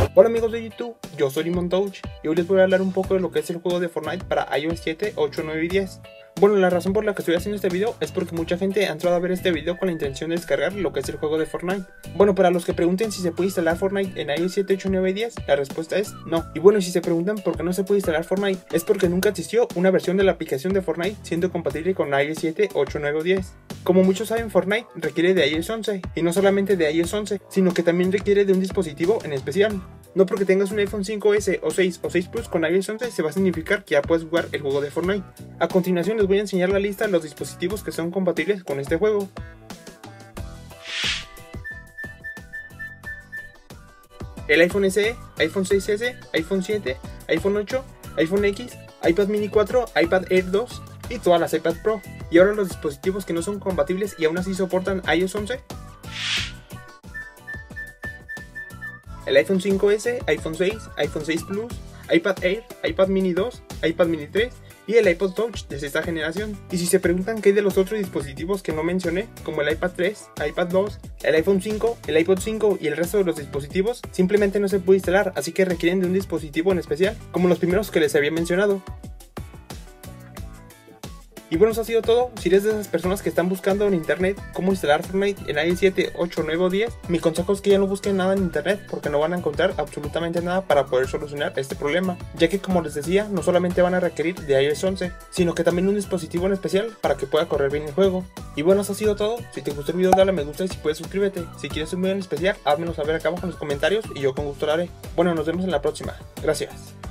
Hola amigos de YouTube, yo soy LemonTouch y hoy les voy a hablar un poco de lo que es el juego de Fortnite para iOS 7, 8, 9 y 10. Bueno, la razón por la que estoy haciendo este video es porque mucha gente ha entrado a ver este video con la intención de descargar lo que es el juego de Fortnite. Bueno, para los que pregunten si se puede instalar Fortnite en iOS 7, 8, 9 y 10, la respuesta es no. Y bueno, si se preguntan por qué no se puede instalar Fortnite, es porque nunca existió una versión de la aplicación de Fortnite siendo compatible con iOS 7, 8, 9 o 10. Como muchos saben, Fortnite requiere de iOS 11, y no solamente de iOS 11, sino que también requiere de un dispositivo en especial. No porque tengas un iPhone 5S o 6 o 6 Plus con iOS 11 se va a significar que ya puedes jugar el juego de Fortnite. A continuación les voy a enseñar la lista de los dispositivos que son compatibles con este juego. El iPhone SE, iPhone 6S, iPhone 7, iPhone 8, iPhone X, iPad mini 4, iPad Air 2 y todas las iPad Pro. Y ahora los dispositivos que no son compatibles y aún así soportan iOS 11. El iPhone 5S, iPhone 6, iPhone 6 Plus, iPad Air, iPad mini 2, iPad mini 3 y el iPod Touch de sexta generación. Y si se preguntan qué hay de los otros dispositivos que no mencioné, como el iPad 3, iPad 2, el iPhone 5, el iPod 5 y el resto de los dispositivos, simplemente no se puede instalar, así que requieren de un dispositivo en especial, como los primeros que les había mencionado. Y bueno, eso ha sido todo. Si eres de esas personas que están buscando en internet cómo instalar Fortnite en iOS 7, 8, 9 o 10, mi consejo es que ya no busquen nada en internet porque no van a encontrar absolutamente nada para poder solucionar este problema, ya que como les decía, no solamente van a requerir de iOS 11, sino que también un dispositivo en especial para que pueda correr bien el juego. Y bueno, eso ha sido todo. Si te gustó el video dale a me gusta y si puedes suscríbete. Si quieres un video en especial, házmelo saber acá abajo en los comentarios y yo con gusto lo haré. Bueno, nos vemos en la próxima. Gracias.